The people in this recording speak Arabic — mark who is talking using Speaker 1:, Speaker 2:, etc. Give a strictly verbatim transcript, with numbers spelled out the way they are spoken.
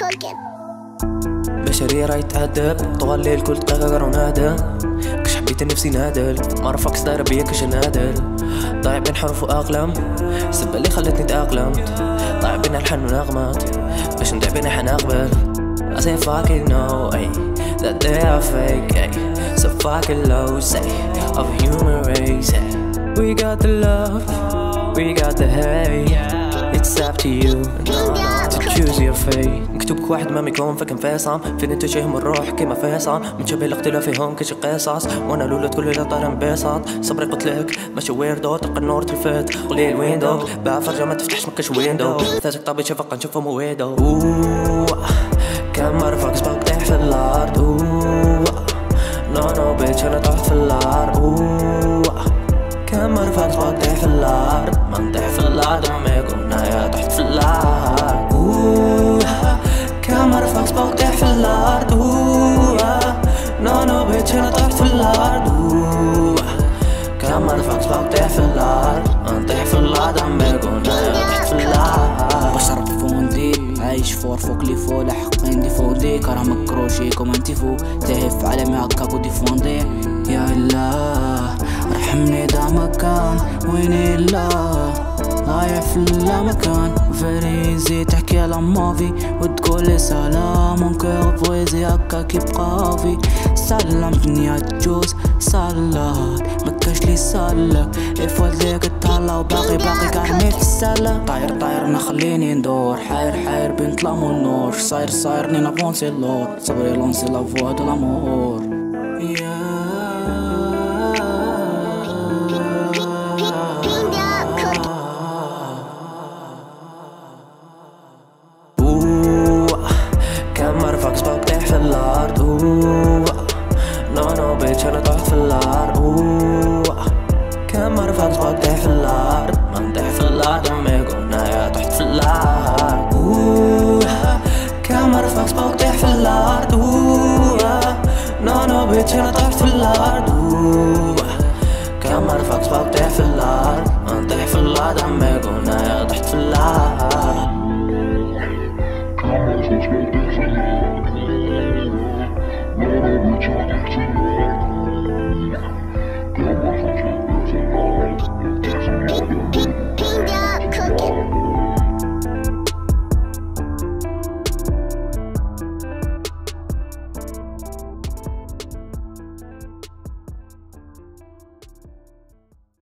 Speaker 1: cooking.
Speaker 2: بشرية راهي تأدب طوال الليل كل دقيقة ونادى كش حبيت نفسي نادل ما رفقش دايرة بيا كش نادل ضايع بين حروف وأقلام السبة اللي خلتني تأقلمت ضايع بين الحن ونغمات باش ندع بين حنا قبل I say fucking no ay that they are fake ay so fucking low say of a human race ay. We got the love we got the hate it's up to you to choose your fate مكتوب كواحد ما يكون فك انفصام فين انت شايهم الروح كيما فيصل من شبه الاختلاف فيهم كشي قصص وانا لولا تقول لي طار انبساط صبري قلتلك ماشي ويردو تلقى النور تلفت قولي الويندو باع فرجة ما تفتحش مكاش ويندو ثاتك طابي شفق نشوفه مويدو كم مرة فاكس باك طيح في الارض نو نو بيتش انا طحت في الارض كم مرة فاكس باك طيح في الارض ما نطيح في الارض ما يكون يا تحت في الارض كم مرة فاكس باك طيح في الارض نو نو بيتش انا طحت في الارض كم مرة فاكس باك طيح في الارض ما نطيح في الارض ما يكون يا تحت في الارض
Speaker 3: بشرب فوندي عايش فور فوق لي فوق لحقين دي فوندي كرامك كروشي كوم انتي فو تهف عالمي هكاك ودي فوندي يا الله ارحمني دا مكان وين الله ضايع في لا مكان فريزي تحكي على مافي وتقولي سلام ونكر بويزي هكاك يبقى في سلمتني عالجوز صلات مكاش لي سلك افوت ليك الطالة وباقي باقي كارمي في السلة طاير طاير ما خليني ندور حاير حاير بين ظلام والنور صاير صاير نينا بونسي اللور صبري لونسي لافوا دو لامور
Speaker 2: كم مرة فاكس باك طيح في الأرض نو نو بيتش أنا طحت في الأرض كم مرة فاكس باك طيح في الأرض ما نطيح في الأرض ما يكون يا تحت في الأرض كم مرة فاكس باك طيح في الأرض نو نو بيتش أنا طحت في الأرض كم مرة فاكس باك طيح في الأرض ما نطيح في الأرض ما يكون يا تحت في الأرض